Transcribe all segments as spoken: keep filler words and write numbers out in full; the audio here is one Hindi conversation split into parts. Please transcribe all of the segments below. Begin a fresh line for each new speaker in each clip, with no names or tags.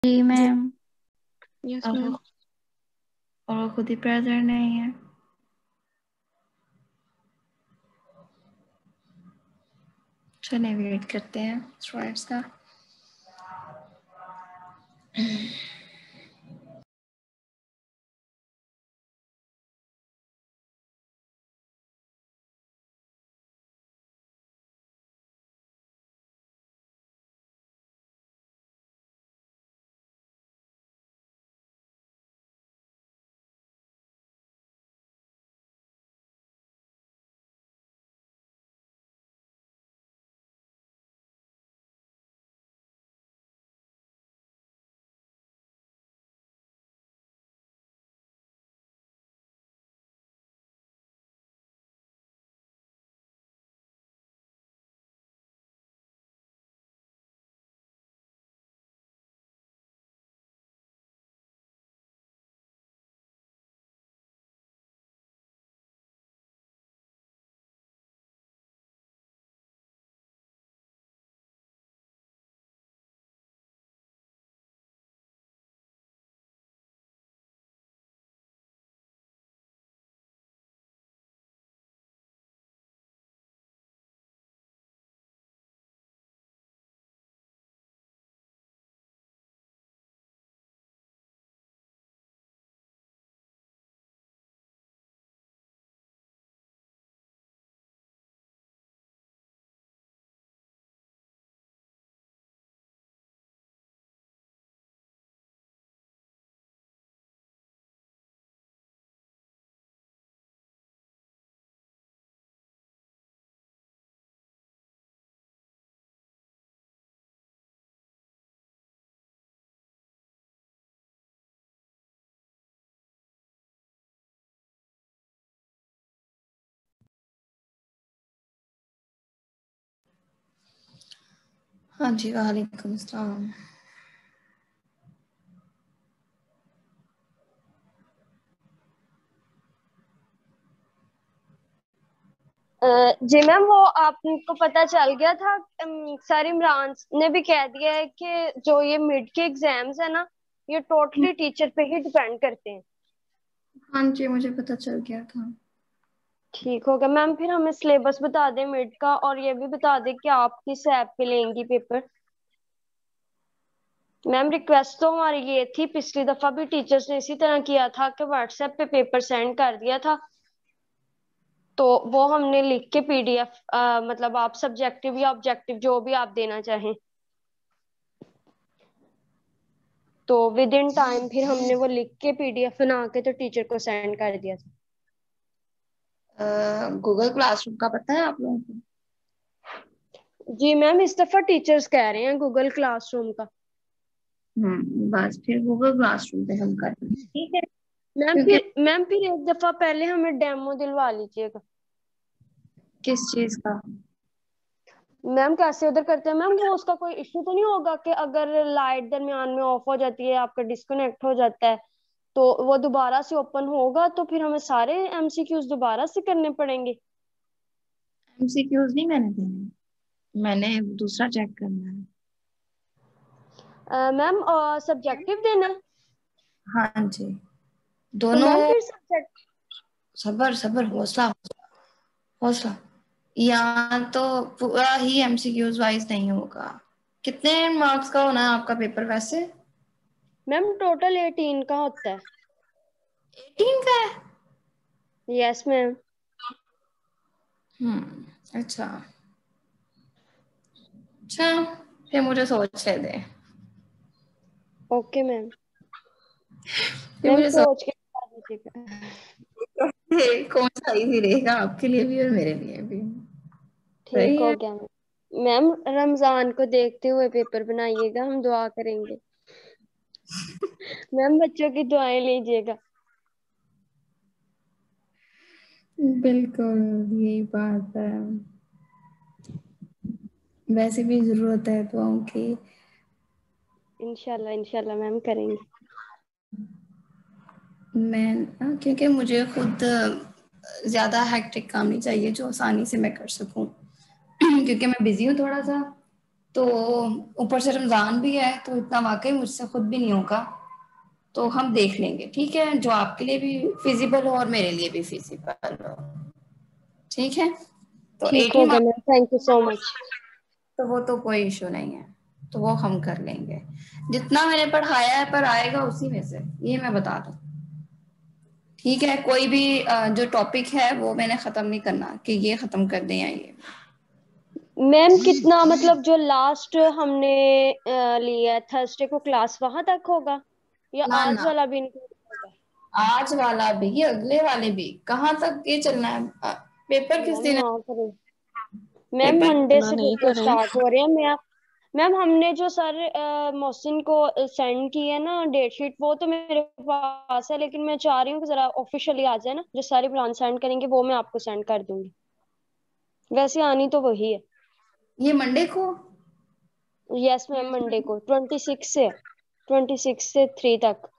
जी मैम।
यस
और
मैम।
वो और वो खुद ही प्रेजेंट नहीं है। चलिए वेट करते हैं स्टूडेंट्स का। हाँ जी, वालेकुम अस्सलाम।
जी मैम, वो आपको पता चल गया था। अम, सर इमरान ने भी कह दिया है कि जो ये मिड के एग्जाम्स है ना, ये टोटली टीचर पे ही डिपेंड करते हैं।
हाँ जी, मुझे पता चल गया था।
ठीक हो गया मैम। फिर हमें सिलेबस बता दें मिड का, और ये भी बता दें कि आप किस ऐप पे लेंगी पेपर। मैम रिक्वेस्ट तो हमारी ये थी, पिछली दफा भी टीचर्स ने इसी तरह किया था कि व्हाट्सएप पे पेपर सेंड कर दिया था, तो वो हमने लिख के पीडीएफ, मतलब आप सब्जेक्टिव या ऑब्जेक्टिव जो भी आप देना चाहें, तो विद इन टाइम फिर हमने वो लिख के पीडीएफ बना के तो टीचर को सेंड कर दिया था।
गूगल क्लासरूम का पता है आप लोगों को?
जी मैम, इस दफा टीचर्स कह रहे हैं गूगल क्लासरूम का।
हम्म बस फिर गूगल क्लासरूम पे हम कर लेंगे, ठीक है।
मैम
क्योंकि
फिर मैम फिर एक दफा पहले हमें डेमो दिलवा लीजिएगा।
किस चीज का?
मैम कैसे उधर करते हैं मैम? वो उसका कोई इश्यू तो नहीं होगा कि अगर लाइट दरमियान में ऑफ हो जाती है, आपका डिस्कनेक्ट हो जाता है, तो वो दोबारा से ओपन होगा तो फिर हमें सारे एमसीक्यूज दोबारा से करने पड़ेंगे?
एमसीक्यूज नहीं मैंने देने, मैंने दूसरा चेक करना है।
मैम सब्जेक्टिव देना?
हाँ जी,
तो
दोनों।
मैम फिर सब्जेक्ट
सबर सबर, हौसला हौसला। यहाँ तो पूरा ही एमसीक्यूज वाइज नहीं होगा। कितने मार्क्स का होना है आपका पेपर वैसे?
मैम टोटल एटीन का होता है।
एटीन का है?
Yes ma'am.
हम्म अच्छा अच्छा, फिर मुझे सोच ले दे।
Okay ma'am.
फिर
मैम
मुझे सोच
सोच के बता दीजिएगा।
कौन सा इजी रहेगा आपके लिए भी और मेरे लिए भी।
ठीक
सही
हो
है।
गया मैम। मैम रमजान को देखते हुए पेपर बनाइएगा, हम दुआ करेंगे। मैम बच्चों की दुआएं लीजिएगा।
बिल्कुल यही बात है, वैसे भी जरूरत है दुआओं की।
इंशाल्लाह इंशाल्लाह मैम करेंगे।
मैं ना, क्योंकि मुझे खुद ज्यादा हेक्टिक काम नहीं चाहिए, जो आसानी से मैं कर सकूं। क्योंकि मैं बिजी हूँ थोड़ा सा, तो ऊपर से रमजान भी है, तो इतना वाकई मुझसे खुद भी नहीं होगा, तो हम देख लेंगे, ठीक है, जो आपके लिए भी फिजिबल हो और मेरे लिए भी फिजिबल हो, ठीक है। तो
ठीक
एटी
होगा ma'am, thank you so much.
तो वो तो कोई इशू नहीं है, तो वो हम कर लेंगे, जितना मैंने पढ़ाया है पर आएगा उसी में से, ये मैं बता दूं, ठीक है। कोई भी जो टॉपिक है वो मैंने खत्म नहीं करना कि ये खत्म कर दें या ये।
मैम कितना मतलब जो लास्ट हमने लिया है थर्सडे को क्लास वहां तक होगा या
ना
आज
ना,
वाला भी इंक्लूड होगा?
आज वाला भी अगले वाले भी, कहाँ तक ये चलना है? आ, पेपर किस
मैम
दिन है?
ना करें मैम,
पेपर
मंडे
इतना
से
नहीं
पेपर
करें।
स्टार्ट हो रहे हैं। मैं मैम हमने जो सर अ, मोहसिन को सेंड की है ना डेट शीट, वो तो मेरे पास है, लेकिन मैं चाह रही हूँ कि जरा ऑफिशियली आ जाए ना, जो सारे प्लान सेंड करेंगे वो मैं आपको सेंड कर दूंगी। वैसे आनी तो वही है।
ये मंडे को?
यस मैम, मंडे को ट्वेंटी सिक्स से ट्वेंटी सिक्स से थ्री तक।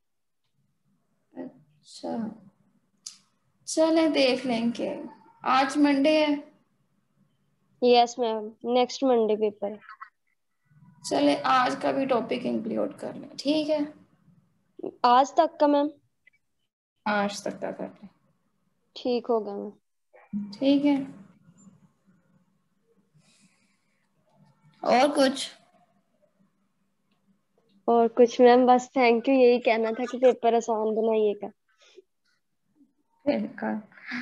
अच्छा, चले देख लेंगे, आज मंडे है।
Yes ma'am, next Monday paper है।
चले आज का भी टॉपिक इंक्लूड कर लें, ठीक है,
आज तक का मैम?
आज तक का कर लें,
ठीक होगा मैम।
ठीक है। और कुछ?
और कुछ मैम, बस थैंक यू, यही कहना था कि पेपर आसान बनाइएगा।
फिर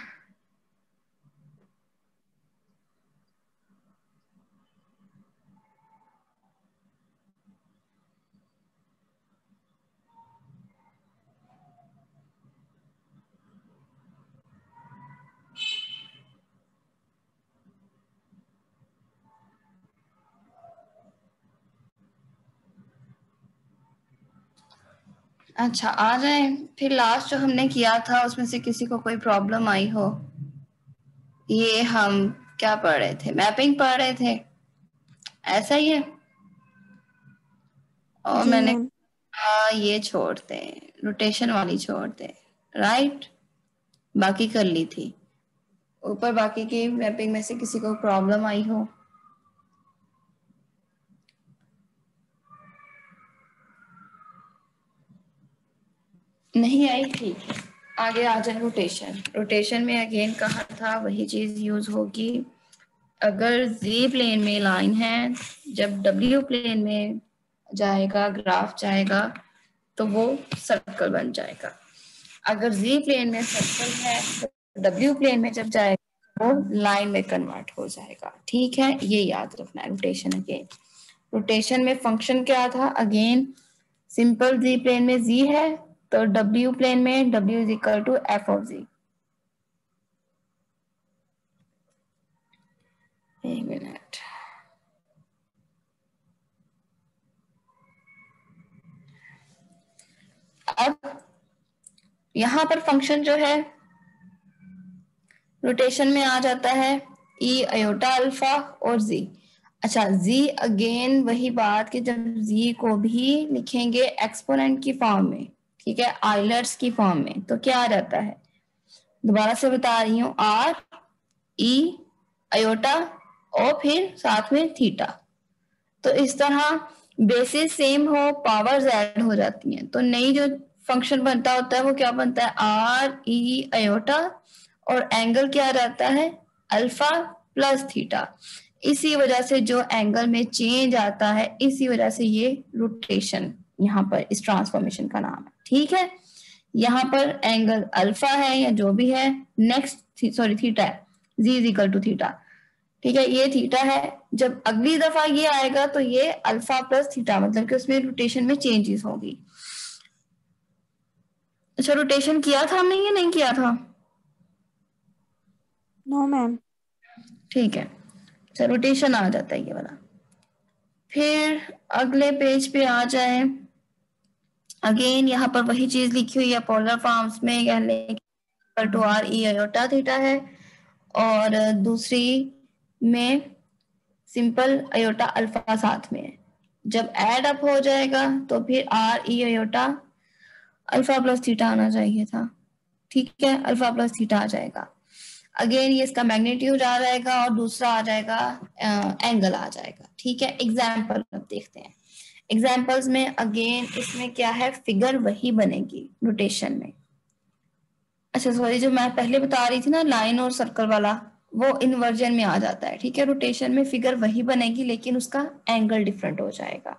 अच्छा आ जाए। फिर लास्ट जो हमने किया था उसमें से किसी को कोई प्रॉब्लम आई हो? ये हम क्या पढ़ रहे थे? मैपिंग पढ़ रहे थे, ऐसा ही है। और
जी
मैंने
मैम।
कहा ये छोड़ते हैं, रोटेशन वाली छोड़ते हैं, राइट, बाकी कर ली थी। ऊपर बाकी की मैपिंग में से किसी को प्रॉब्लम आई हो? नहीं आई, ठीक है, आगे आ जाए। रोटेशन, रोटेशन में अगेन कहा था वही चीज यूज होगी। अगर जी प्लेन में लाइन है, जब डब्ल्यू प्लेन में जाएगा, ग्राफ जाएगा, तो वो सर्कल बन जाएगा। अगर जी प्लेन में सर्कल है तो डब्ल्यू प्लेन में जब जाएगा वो लाइन में कन्वर्ट हो जाएगा, ठीक है, ये याद रखना है। रोटेशन अगेन, रोटेशन में फंक्शन क्या था? अगेन सिंपल, जी प्लेन में जी है तो डब्ल्यू प्लेन में W is equal to F of G. एक मिनट, अब यहां पर फंक्शन जो है रोटेशन में आ जाता है ई अयोटा अल्फा और जी। अच्छा, जी अगेन वही बात कि जब जी को भी लिखेंगे एक्सपोनेंट की फॉर्म में, ठीक है, आइलर्स की फॉर्म में, तो क्या आ जाता है? दोबारा से बता रही हूँ, आर ई अयोटा और फिर साथ में थीटा। तो इस तरह बेसिस सेम हो, पावर्स ऐड हो जाती हैं, तो नई जो फंक्शन बनता होता है वो क्या बनता है? आर ई अयोटा, और एंगल क्या रहता है? Alpha plus theta. इसी वजह से जो एंगल में चेंज आता है, इसी वजह से ये रोटेशन यहाँ पर इस ट्रांसफॉर्मेशन का नाम है, ठीक है। यहाँ पर एंगल अल्फा है या जो भी है, नेक्स्ट सॉरी थीटा है, G is equal to theta, ठीक है, ये थीटा है। जब अगली दफा ये आएगा तो ये अल्फा प्लस थीटा, मतलब कि उसमें रोटेशन में चेंजेस होगी। अच्छा, रोटेशन किया था हमने या नहीं किया था?
No ma'am.
ठीक है, अच्छा रोटेशन आ जाता है ये वाला। फिर अगले पेज पे आ जाए, अगेन यहाँ पर वही चीज लिखी हुई है पोलर फॉर्म्स में, यानी two R E iota theta है, और दूसरी में सिंपल अयोटा अल्फा साथ में है। जब ऐड अप हो जाएगा तो फिर R E iota alpha plus theta आना चाहिए था, ठीक है, अल्फा प्लस थीटा आ जाएगा। अगेन ये इसका मैग्नीट्यूड आ जाएगा और दूसरा आ जाएगा एंगल आ जाएगा। ठीक है, एग्जाम्पल अब देखते हैं। एग्जाम्पल्स में अगेन इसमें क्या है, फिगर वही बनेगी नोटेशन में। अच्छा सॉरी, जो मैं पहले बता रही थी ना लाइन और सर्कल वाला, वो इन्वर्जन में आ जाता है। ठीक है, रोटेशन में फिगर वही बनेगी लेकिन उसका एंगल डिफरेंट हो जाएगा।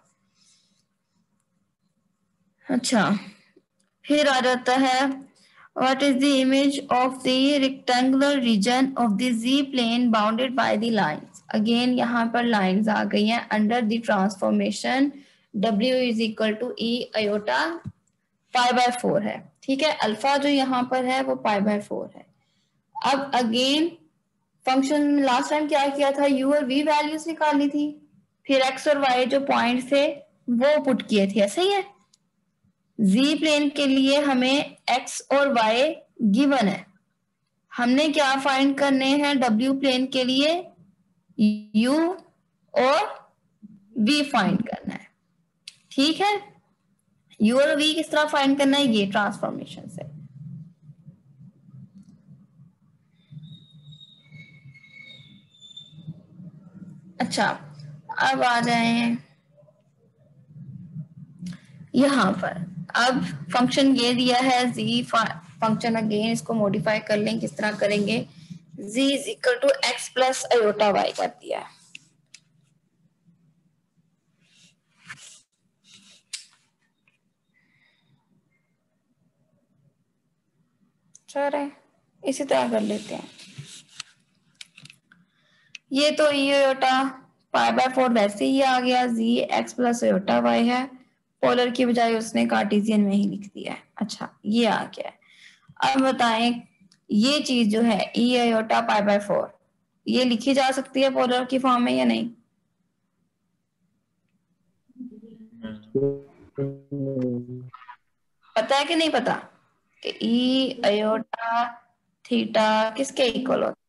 अच्छा, फिर आ जाता है what is the image of the rectangular region of the z plane bounded by the lines। Again यहाँ पर लाइंस आ गई हैं under the transformation w is equal to E iota pi by four है। ठीक है, अल्फा जो यहाँ पर है वो पाई बाय फोर है। अब अगेन फंक्शन लास्ट टाइम क्या किया था, u और v वैल्यूज निकाली थी, फिर x और y जो पॉइंट थे वो पुट किए थे, ऐसे ही है। z प्लेन के लिए हमें x और y गिवन है, हमने क्या फाइंड करने हैं w प्लेन के लिए, u और v फाइंड करना है। ठीक है, u और v किस तरह फाइंड करना है, ये ट्रांसफॉर्मेशन से। अच्छा, अब आ जाए यहाँ पर। अब फंक्शन ये दिया है z फंक्शन, अगेन इसको मॉडिफाई कर लें, किस तरह करेंगे, z is equal to X plus iota y कर दिया है। चलो इसी तरह कर लेते हैं। ये तो E iota pi by four वैसे ही आ गया, z X plus iota y है, पोलर की बजाय उसने कार्टेशियन में ही लिख दिया है। अच्छा, ये आ गया है। अब बताएं, ये चीज जो है E iota pi by four, ये लिखी जा सकती है पोलर की फॉर्म में या नहीं? पता है कि नहीं पता कि ई अयोटा थीटा किसके इक्वल होता है?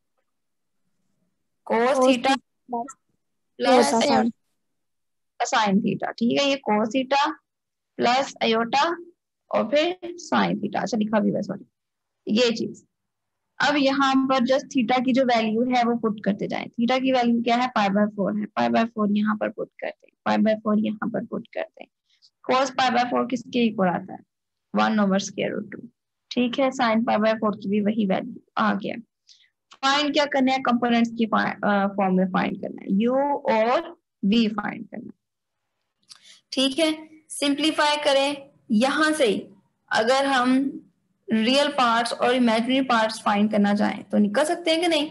Cos theta plus sine theta. ठीक है, ये कोस थीटा प्लस अयोटा और फिर साइन थीटा। अच्छा लिखा भी है, सॉरी, ये चीज। अब यहाँ पर जस्ट थीटा की जो वैल्यू है वो पुट करते जाएं। थीटा की वैल्यू क्या है, पाई बाय फोर है, पाई बाय फोर यहाँ पर पुट करते हैं, पाई बाय फोर यहाँ पर पुट करते हैं। कोस पाई बाय फोर किसके इक्वल आता है, one over square root two. ठीक है, साइन पाई बाय फोर की भी वही वैल्यू आ गया। फाइंड क्या करना है, कंपोनेंट्स की फॉर्म में फाइंड करना है, u और v फाइंड करना है। ठीक है, सिंप्लीफाई करें यहां से ही। अगर हम रियल पार्ट्स और इमेजिनरी पार्ट्स फाइंड करना चाहें तो निकल सकते हैं कि नहीं,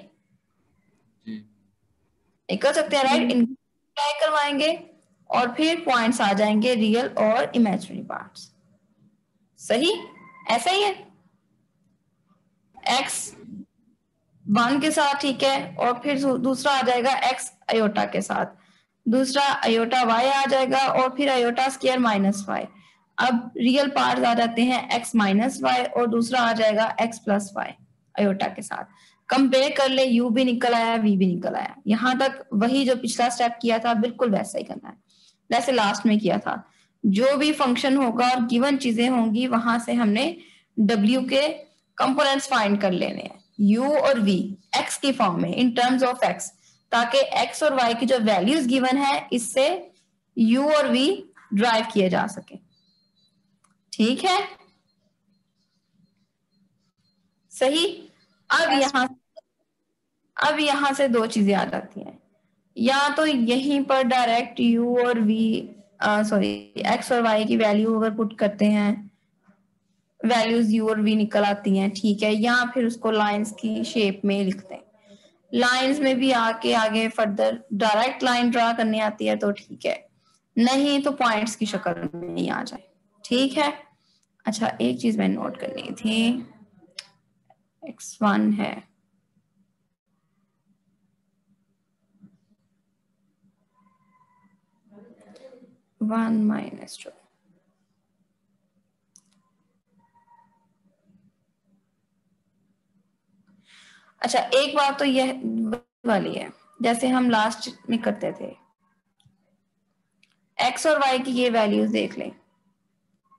निकल सकते हैं, राइट। इनप्लाई करवाएंगे और फिर पॉइंट्स आ जाएंगे रियल और इमेजिनरी पार्ट्स। सही, ऐसा ही है। x वन के साथ, ठीक है, और फिर दूसरा आ जाएगा x अयोटा के साथ, दूसरा अयोटा y आ जाएगा और फिर अयोटा स्क्वायर माइनस वाई। अब रियल पार्ट आ जाते हैं x माइनस वाई और दूसरा आ जाएगा x प्लस वाई अयोटा के साथ। कंपेयर कर ले, u भी निकल आया, v भी निकल आया। यहां तक वही जो पिछला स्टेप किया था बिल्कुल वैसा ही करना है जैसे लास्ट में किया था। जो भी फंक्शन होगा और गिवन चीजें होंगी वहां से हमने w के कंपोनेंट्स फाइंड कर लेने हैं, u और v x की फॉर्म में इन टर्म्स ऑफ x, ताकि x और y की जो वैल्यूज गिवन है इससे u और v ड्राइव किए जा सके। ठीक है, सही। अब यहां अब यहां से दो चीजें आ जाती हैं, या तो यहीं पर डायरेक्ट u और v सॉरी x और y की वैल्यू अगर पुट करते हैं, वैल्यूज u और v निकल आती हैं, ठीक है, या फिर उसको लाइंस की शेप में लिखते हैं। लाइंस में भी आके आगे फर्दर डायरेक्ट लाइन ड्रा करनी आती है तो ठीक है, नहीं तो पॉइंट्स की शक्ल में ही आ जाए। ठीक है, अच्छा एक चीज मैंने नोट करनी थी, एक्स वन है, वन माइनस टू। अच्छा एक बात तो यह वाली है, जैसे हम लास्ट में करते थे, x और y की ये वैल्यूज देख लें,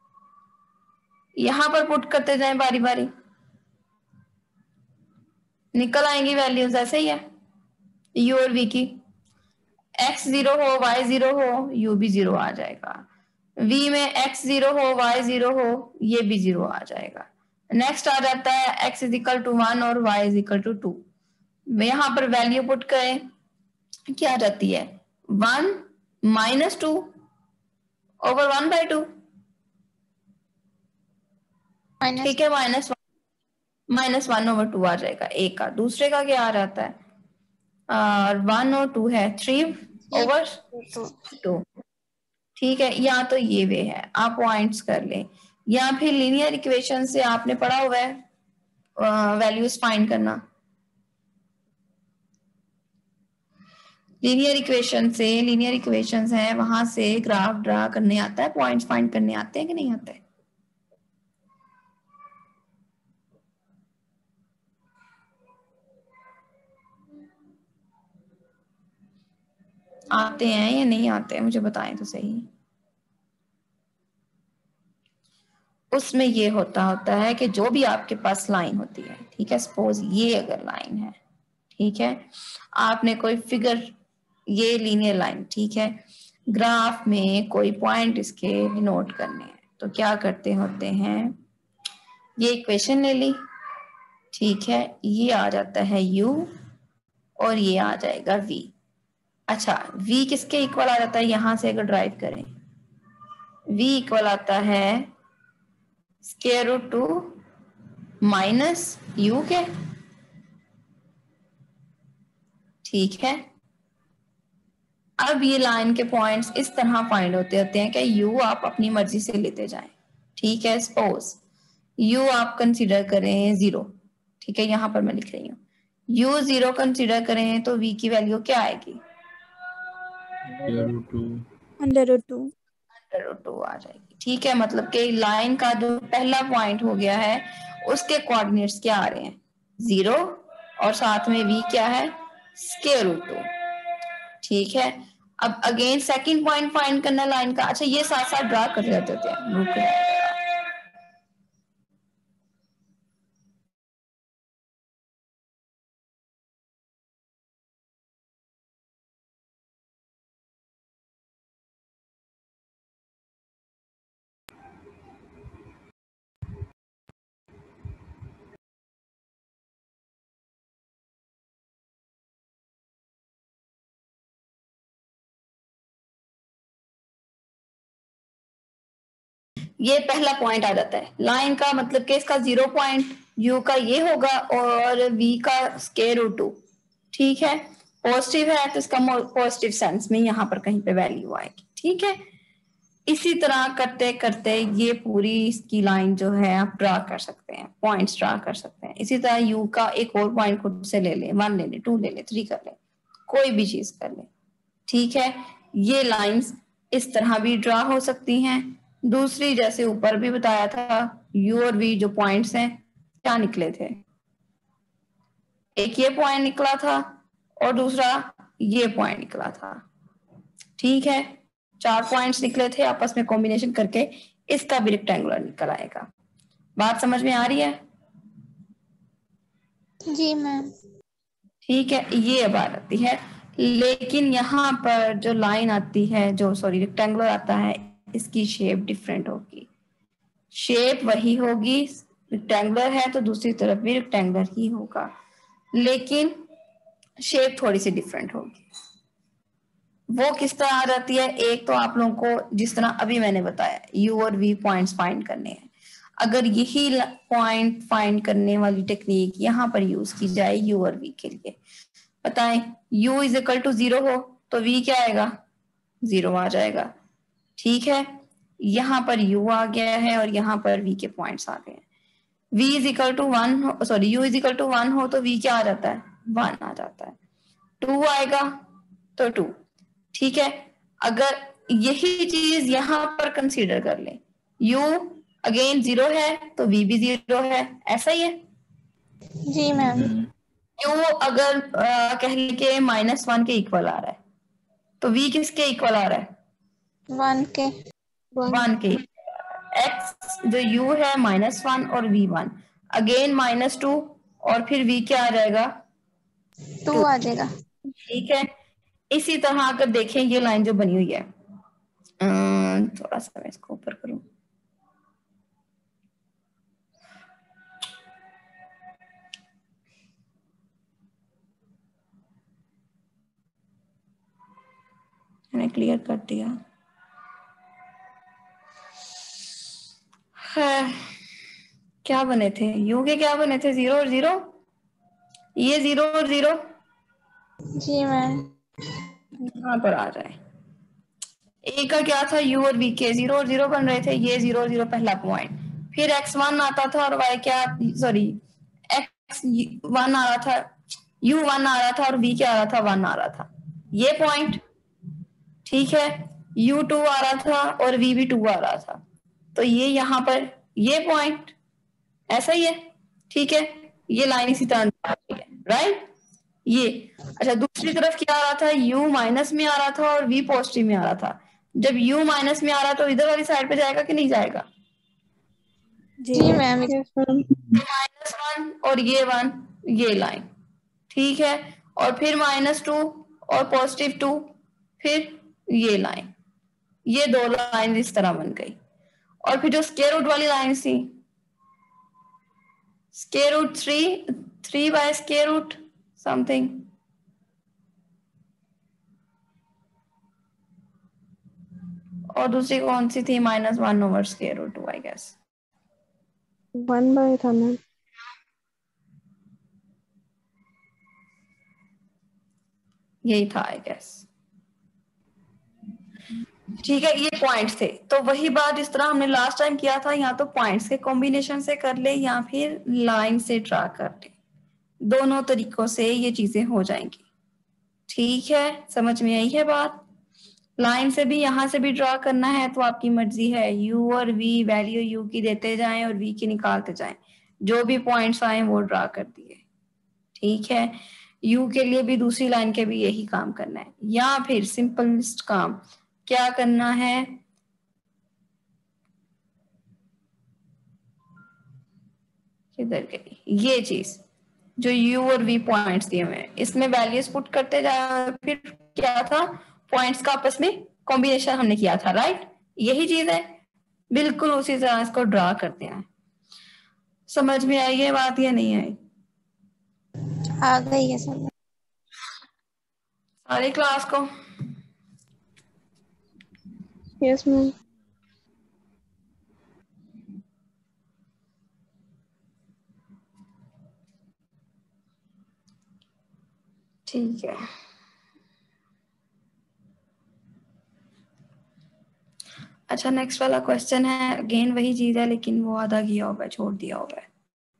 यहां पर पुट करते जाएं बारी बारी। निकल आएंगी वैल्यूज, ऐसे ही है यू और वी की। एक्स जीरो हो वाई जीरो हो, यू भी जीरो आ जाएगा। वी में एक्स जीरो हो वाई जीरो हो, ये भी जीरो आ जाएगा। नेक्स्ट आ जाता है X is equal to one और Y is equal to two. यहाँ पर वैल्यू पुट करें, क्या आ जाती है, one minus two over one by two. ठीक है, minus one minus one over two आ जाएगा एक का। दूसरे का क्या आ जाता है, वन और टू है, थ्री ओवर टू। ठीक है, या तो ये वे है, आप पॉइंट्स कर लें, या फिर लीनियर इक्वेशन से आपने पढ़ा हुआ है वैल्यूज फाइंड करना। लीनियर इक्वेशन से, लीनियर इक्वेशंस है, वहां से ग्राफ ड्रा करने आता है, पॉइंट्स फाइंड करने आते हैं कि नहीं आते? आते हैं या नहीं आते हैं, मुझे बताएं तो सही। उसमें ये होता होता है कि जो भी आपके पास लाइन होती है, ठीक है, सपोज ये अगर लाइन है, ठीक है, आपने कोई फिगर, ये लीनियर लाइन, ठीक है, ग्राफ में कोई पॉइंट इसके नोट करने हैं, तो क्या करते होते हैं, ये इक्वेशन ले ली, ठीक है, ये आ जाता है u और ये आ जाएगा v। अच्छा, v किसके इक्वल आ जाता है, यहां से अगर ड्राइव करें, v इक्वल आता है square root two minus U के। ठीक है, अब ये लाइन के पॉइंट्स इस तरह फाइंड होते होते हैं कि यू आप अपनी मर्जी से लेते जाएं। ठीक है, सपोज यू आप कंसीडर करें जीरो, ठीक है, यहां पर मैं लिख रही हूँ यू जीरो कंसीडर करें तो v की वैल्यू क्या आएगी,
under root two
under root two आ जाएगी। ठीक है, मतलब कि लाइन का जो पहला पॉइंट हो गया है उसके कोऑर्डिनेट्स क्या आ रहे हैं, जीरो, और साथ में v क्या है, स्क्वायर रूट टू। ठीक है, अब अगेन सेकंड पॉइंट फाइंड करना लाइन का। अच्छा, ये साथ साथ ड्रा कर लेते हैं, रुक जाएगा। ये पहला पॉइंट आ जाता है लाइन का, मतलब कि इसका जीरो पॉइंट यू का ये होगा और v का स्क्वायर रूट टू। ठीक है, पॉजिटिव है तो इसका पॉजिटिव सेंस में यहाँ पर कहीं पे वैल्यू आएगी। ठीक है, इसी तरह करते करते ये पूरी इसकी लाइन जो है आप ड्रा कर सकते हैं, पॉइंट्स ड्रा कर सकते हैं। इसी तरह यू का एक और पॉइंट खुद से ले ले, वन ले ले, टू ले ले, थ्री कर ले, कोई भी चीज कर ले। ठीक है, ये लाइंस इस तरह भी ड्रा हो सकती हैं। दूसरी, जैसे ऊपर भी बताया था, यू और वी जो पॉइंट्स हैं क्या निकले थे, एक ये पॉइंट निकला था और दूसरा ये पॉइंट निकला था। ठीक है, चार पॉइंट्स निकले थे, आपस में कॉम्बिनेशन करके इसका भी रेक्टेंगुलर निकल आएगा। बात समझ में आ रही है?
जी मैम।
ठीक है, ये बात आती है, लेकिन यहाँ पर जो लाइन आती है, जो सॉरी रेक्टेंगुलर आता है, इसकी शेप डिफरेंट होगी। शेप वही होगी, रेक्टेंगुलर है तो दूसरी तरफ भी रेक्टेंगुलर ही होगा, लेकिन शेप थोड़ी सी डिफरेंट होगी। वो किस तरह आ जाती है, एक तो आप लोगों को जिस तरह अभी मैंने बताया यू और वी पॉइंट्स फाइंड करने हैं, अगर यही पॉइंट फाइंड करने वाली टेक्निक यहाँ पर यूज की जाए यू और वी के लिए, बताएं u is equal to zero हो तो v क्या आएगा, जीरो आ जाएगा। ठीक है, यहाँ पर u आ गया है और यहाँ पर v के पॉइंट्स आ गए हैं। v is equal to one, sorry u is equal to one हो तो v क्या आ जाता है, वन आ जाता है। टू आएगा तो टू। ठीक है, अगर यही चीज यहाँ पर कंसीडर कर ले, u अगेन जीरो है तो v भी जीरो है, ऐसा ही है।
जी मैम।
u अगर आ, कह ले के माइनस वन के इक्वल आ रहा है तो v किसके इक्वल आ रहा है,
वन के
वन के। x जो u है माइनस वन और v one, again minus two और फिर v क्या आ जाएगा,
टू आ जाएगा।
ठीक है। इसी तरह अगर देखें ये लाइन जो बनी हुई है, अम, थोड़ा सा मैं इसको ऊपर करूं, मैंने क्लियर कर दिया है। क्या बने थे यू के, क्या बने थे, जीरो और जीरो, ये जीरो और जीरो
जी मैम।
यहाँ पर आ जाए। ए का क्या था, यू और वी के, जीरो और जीरो बन रहे थे, ये जीरो और जीरो पहला पॉइंट, फिर एक्स वन आता था और वाई क्या, सॉरी एक्स वन आ रहा था, यू वन आ रहा था और वी क्या आ रहा था, वन आ रहा था, ये पॉइंट, ठीक है। यू टू आ रहा था और वी भी टू आ रहा था, तो ये यहाँ पर ये पॉइंट ऐसा ही है, ठीक है। ये लाइन इसी तरह है, राइट। ये अच्छा, दूसरी तरफ क्या आ रहा था, u माइनस में आ रहा था और v पॉजिटिव में आ रहा था। जब u माइनस में आ रहा तो इधर वाली साइड पे जाएगा कि नहीं जाएगा,
जी मैम।
माइनस वन और ये वन, ये लाइन, ठीक है। और फिर माइनस टू और पॉजिटिव टू, फिर ये लाइन, ये दो लाइन इस तरह बन गई। और फिर जो स्क्वायर रूट वाली लाइन थी, square root three, three by square root something, और दूसरी कौन सी थी, minus one over square root two, I guess
one by था मैम,
यही था आई गेस, ठीक है। ये पॉइंट्स थे, तो वही बात इस तरह हमने लास्ट टाइम किया था, यहाँ तो पॉइंट्स के कॉम्बिनेशन से कर ले या फिर लाइन से ड्रा कर ले, दोनों तरीकों से ये चीजें हो जाएंगी, ठीक है। समझ में आई है बात। लाइन से भी यहाँ से भी ड्रा करना है तो आपकी मर्जी है, u और v वैल्यू u की देते जाएं और v की निकालते जाएं, जो भी पॉइंट्स आए वो ड्रा कर दिए, ठीक है। u के लिए भी दूसरी लाइन के भी यही काम करना है, या फिर सिंपलेस्ट काम क्या करना है, किधर गई ये चीज, जो u और v पॉइंट्स दिए हुए हैं इसमें वैल्यूज पुट करते जाए, फिर क्या था, पॉइंट्स का आपस में कॉम्बिनेशन हमने किया था, राइट। यही चीज है, बिल्कुल उसी तरह इसको ड्रा करते हैं। समझ में आई है बात या नहीं आई,
आ गई है सब।
सारी क्लास को।
Yes ma'am.
ठीक है, अच्छा नेक्स्ट वाला क्वेश्चन है, अगेन वही चीज है लेकिन वो आधा किया हुआ है, छोड़ दिया हुआ है।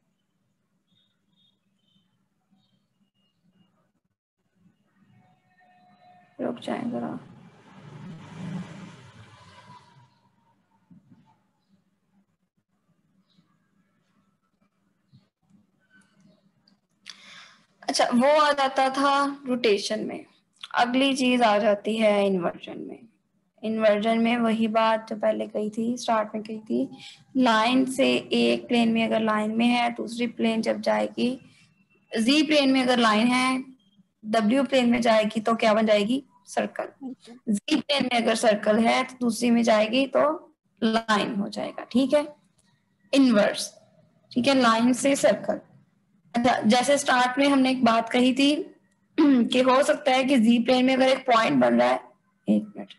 रुक जाए जरा, अच्छा वो आ जाता था रोटेशन में, अगली चीज आ जाती है इन्वर्जन में। इन्वर्जन में वही बात जो पहले कही थी, स्टार्ट में कही थी, लाइन से एक प्लेन में अगर लाइन में है, दूसरी प्लेन जब जाएगी, जी प्लेन में अगर लाइन है, डब्ल्यू प्लेन में जाएगी तो क्या बन जाएगी, सर्कल। जी प्लेन में अगर सर्कल है तो दूसरी में जाएगी तो लाइन हो जाएगा, ठीक है, इनवर्स, ठीक है, लाइन से सर्कल। अच्छा, जैसे स्टार्ट में हमने एक बात कही थी कि हो सकता है कि जी प्लेन में अगर एक पॉइंट बन रहा है, एक मिनट,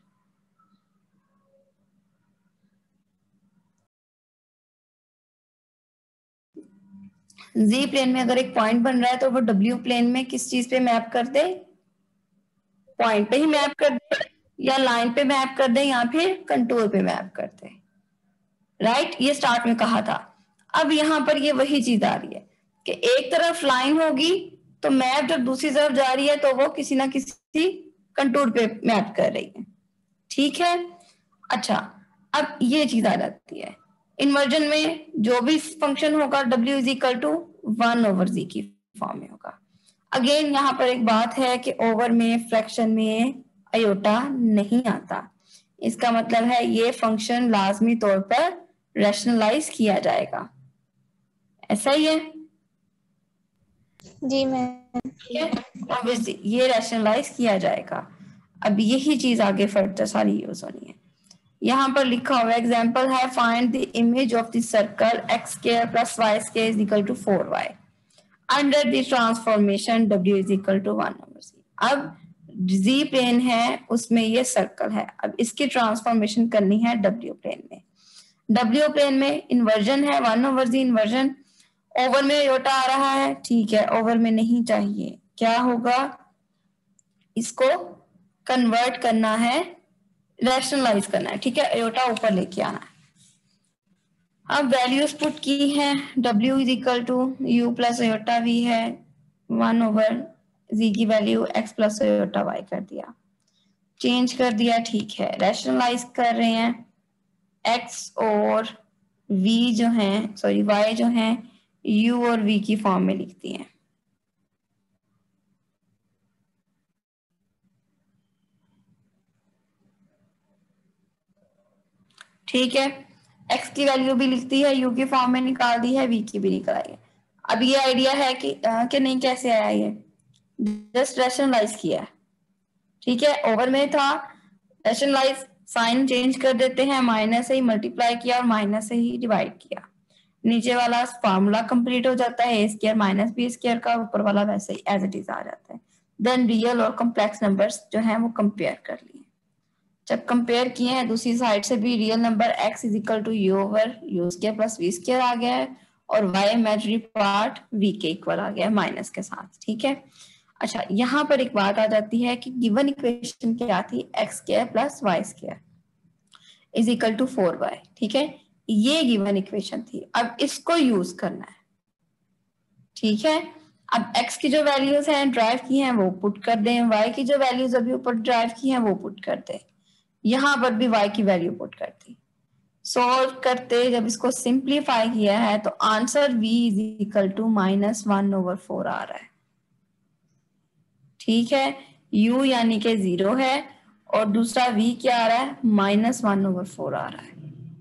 जी प्लेन में अगर एक पॉइंट बन रहा है तो वो डब्ल्यू प्लेन में किस चीज पे मैप कर दे, पॉइंट पे ही मैप कर दे, या लाइन पे मैप कर दे, या फिर कंटूर पे मैप कर दे, राइट। ये स्टार्ट में कहा था। अब यहाँ पर ये वही चीज आ रही है कि एक तरफ लाइन होगी तो मैप जब दूसरी तरफ जा रही है तो वो किसी ना किसी कंटूर पे मैप कर रही है, ठीक है। अच्छा, अब ये चीज आ जाती है इन्वर्जन में, जो भी फंक्शन होगा w is equal to one over G की फॉर्म में होगा। अगेन यहाँ पर एक बात है कि ओवर में फ्रैक्शन में अयोटा नहीं आता, इसका मतलब है ये फंक्शन लाजमी तौर पर रैशनलाइज किया जाएगा, ऐसा ही है।
जी मैम।
ठीक है, ऑब्वियसली ये रैशनलाइज किया जाएगा। अब यही चीज आगे फर्दर सारी यूज होनी है। यहाँ पर लिखा हुआ एग्जाम्पल है, find the image of the circle X square plus Y square is equal to four Y under the transformation w is equal to one over c। अब z प्लेन है, उसमें ये सर्कल है, अब इसकी ट्रांसफॉर्मेशन करनी है w प्लेन में। w प्लेन में इन्वर्जन है one over z inversion, over में योटा आ रहा है, ठीक है, ओवर में नहीं चाहिए, क्या होगा, इसको कन्वर्ट करना है, रैशनलाइज करना है, ठीक है, अयोटा ऊपर लेके आना है। अब वैल्यूज पुट की है, w is equal to U plus iota v है, वन ओवर z की value x plus iota y कर दिया, चेंज कर दिया, ठीक है, रैशनलाइज कर रहे हैं, x और v जो हैं, सॉरी y जो हैं u और v की फॉर्म में लिखती हैं। ठीक है, x की वैल्यू भी लिखती है, u की फॉर्म में निकाल दी है, v की भी निकाल आई है। अब ये आइडिया है कि आ, कि नहीं कैसे आया, ये जस्ट रैशनलाइज किया है, ठीक है, ओवर में था, रैशनलाइज साइन चेंज कर देते हैं, माइनस से ही मल्टीप्लाई किया और माइनस से ही डिवाइड किया, नीचे वाला फार्मूला कंप्लीट हो जाता है, A square minus B square का, ऊपर वाला वैसे ही एज इट इज आ जाता है। देन रियल और कॉम्प्लेक्स नंबर्स जो है वो कंपेयर कर लिए, जब कंपेयर किए हैं दूसरी साइड से भी real number x is equal to U over U square plus we square आ गया है, और y इमेजिनरी पार्ट v के इक्वल आ गया है माइनस के साथ, ठीक है। अच्छा, यहाँ पर एक बात आ जाती है कि गिवन इक्वेशन क्या थी, X square plus Y square is equal to four Y, ठीक है, ये गिवन इक्वेशन थी। अब इसको यूज करना है, ठीक है, अब x की जो वैल्यूज हैं ड्राइव की हैं वो पुट कर दें, y की जो वैल्यूज अभी ऊपर ड्राइव की हैं वो पुट कर दें, यहां पर भी y की वैल्यू पुट करती, सॉल्व करते जब इसको सिंप्लीफाई किया है तो answer v is equal to minus one over four आ रहा है, ठीक है, u यानी कि जीरो है और दूसरा v क्या आ रहा है, माइनस वन ओवर फोर आ रहा है,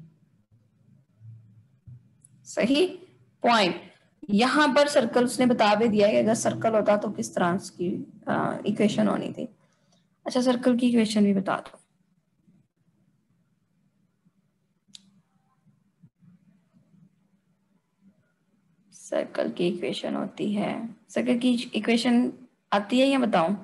सही पॉइंट। यहां पर सर्कल उसने बता भी दिया है कि अगर सर्कल होता तो किस तरह की इक्वेशन होनी थी। अच्छा, सर्कल की इक्वेशन भी बता दो, सर्कल की इक्वेशन होती है, सर्कल की इक्वेशन आती है या बताऊं?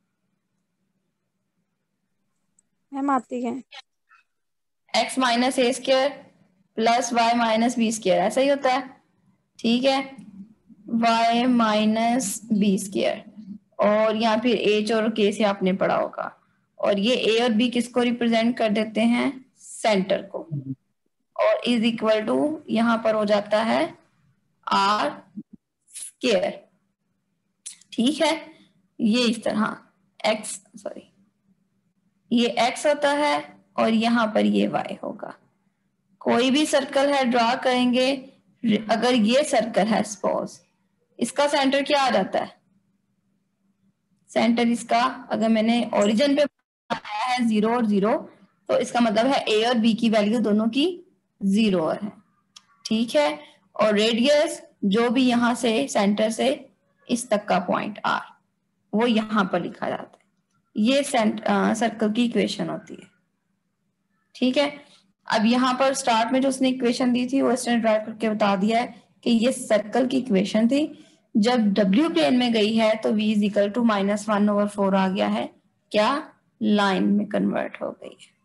मैम आती है,
x minus A square plus Y minus B square, ऐसा ही होता है, ठीक है, y माइनस बी स्क्वायर, और या फिर h और k से आपने पढ़ा होगा, और ये a और b किसको रिप्रेजेंट कर देते हैं, सेंटर को, और इज इक्वल टू यहां पर हो जाता है r स्क्वायर, ठीक है, ये इस तरह x सॉरी ये x होता है और यहां पर ये y होगा। कोई भी सर्कल है ड्रॉ करेंगे, अगर ये सर्कल है सपोज, इसका सेंटर क्या आ जाता है, सेंटर इसका अगर मैंने ओरिजिन पे बनाया है जीरो और जीरो, तो इसका मतलब है a और b की वैल्यू दोनों की जीरो है, ठीक है, और रेडियस जो भी यहां से सेंटर से इस तक का पॉइंट r वो यहां पर लिखा जाता है, ये सर्कल की इक्वेशन होती है, ठीक है। अब यहाँ पर स्टार्ट में जो उसने इक्वेशन दी थी वो इसने ड्राइव करके बता दिया है कि ये सर्कल की इक्वेशन थी, जब w प्लेन में गई है तो v is equal to minus one over four आ गया है, क्या लाइन में कन्वर्ट हो गई है।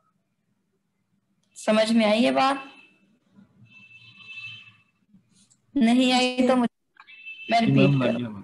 समझ में आई ये बात? नहीं आई तो मुझे मैं रिपीट करूं।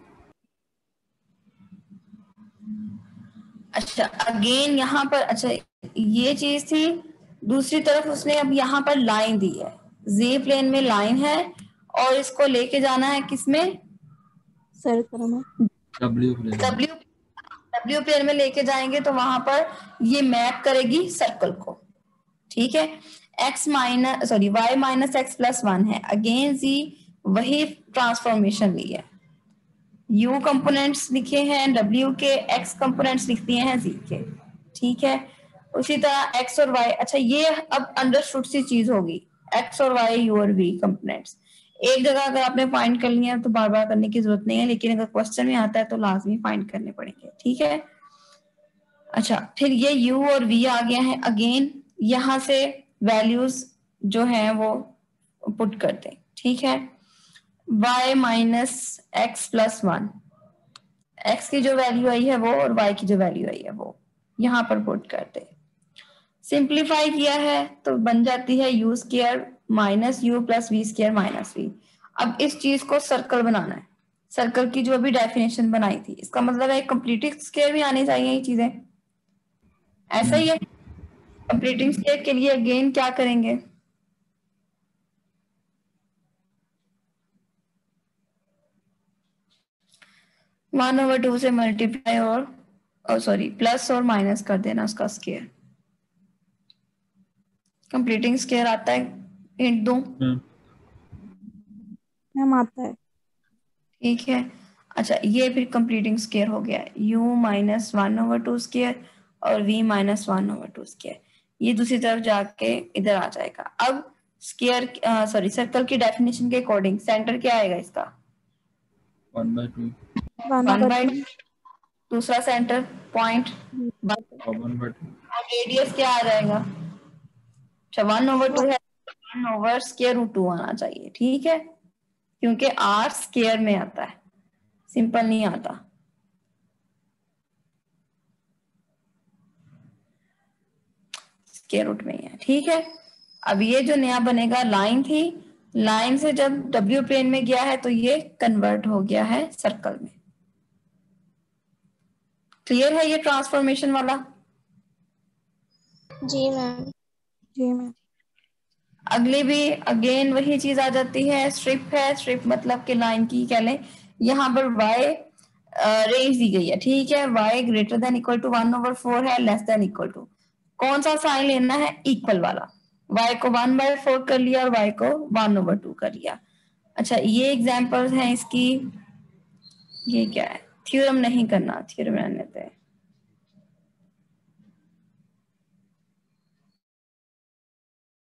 अच्छा, अगेन यहाँ पर, अच्छा ये चीज थी, दूसरी तरफ उसने अब यहाँ पर लाइन दी है, जी प्लेन में लाइन है और इसको लेके जाना है किसमें,
सर्कल में,
W plane, W W plane में लेके जाएंगे तो वहां पर ये मैप करेगी सर्कल को, ठीक है। x minus sorry y minus x plus one है, अगेन जी वही ट्रांसफॉर्मेशन ली है, u कंपोनेंट्स लिखे हैं w के, x कंपोनेंट्स लिख दिए हैं z के, ठीक है। उसी तरह x और y, अच्छा ये अब अंडरस्टूड सी चीज होगी, x और y u और v कंपोनेंट्स, एक जगह अगर आपने फाइंड कर लिया तो बार बार करने की जरूरत नहीं है, लेकिन अगर क्वेश्चन में आता है तो लाजमी फाइंड करने पड़ेंगे, ठीक है। अच्छा, फिर ये u और v आ गया है। अगेन यहां से वैल्यूज जो है वो पुट कर दें, ठीक है। y minus x plus one, x की जो वैल्यू आई है वो और y की जो वैल्यू आई है वो यहां पर पुट कर दे। सिंप्लीफाई किया है तो बन जाती है u square minus u plus we square minus v. अब इस चीज को सर्कल बनाना है, सर्कल की जो अभी डेफिनेशन बनाई थी, इसका मतलब है कंप्लीटिंग स्क्वायर भी आनी चाहिए ये चीजें, ऐसा ही है। कंप्लीटिंग स्क्वायर के लिए अगेन क्या करेंगे, वन ओवर टू से मल्टीप्लाई और सॉरी प्लस और माइनस कर देना उसका स्क्वायर। कंप्लीटिंग स्क्वायर आता है, हिंट दूं?
मैम आता है।
ठीक है। अच्छा, ये फिर कंप्लीटिंग स्क्वायर हो गया, u minus one over two square और v minus one over two square, ये दूसरी तरफ जाके इधर आ जाएगा। अब स्क्वायर सॉरी सर्कल की डेफिनेशन के अकॉर्डिंग सेंटर क्या आएगा इसका,
one by two,
one by दूसरा centre point
one by two,
और रेडियस क्या आ जाएगा, अच्छा वन ओवर टू है, one over square root two आना चाहिए, ठीक है, क्योंकि आर स्क्वायर में आता है, सिंपल नहीं आता। स्क्वायर रूट में ही है, ठीक है। अब ये जो नया बनेगा, लाइन थी, लाइन से जब डब्ल्यू प्लेन में गया है तो ये कन्वर्ट हो गया है सर्कल में। क्लियर है ये ट्रांसफॉर्मेशन वाला?
जी मैम।
जी मैम।
अगली भी अगेन वही चीज आ जाती है, स्ट्रिप है, स्ट्रिप मतलब कि लाइन की कह लें। यहाँ पर y रेंज दी गई है, ठीक है, y greater than equal to one over four है, लेस देन इक्वल टू, कौन सा साइन लेना है, इक्वल वाला। y को वन बाय फोर कर लिया और y को वन ओवर टू कर लिया। अच्छा, ये एग्जाम्पल है इसकी, ये क्या है, थ्योरम नहीं करना, थ्योरम रहने देते हैं।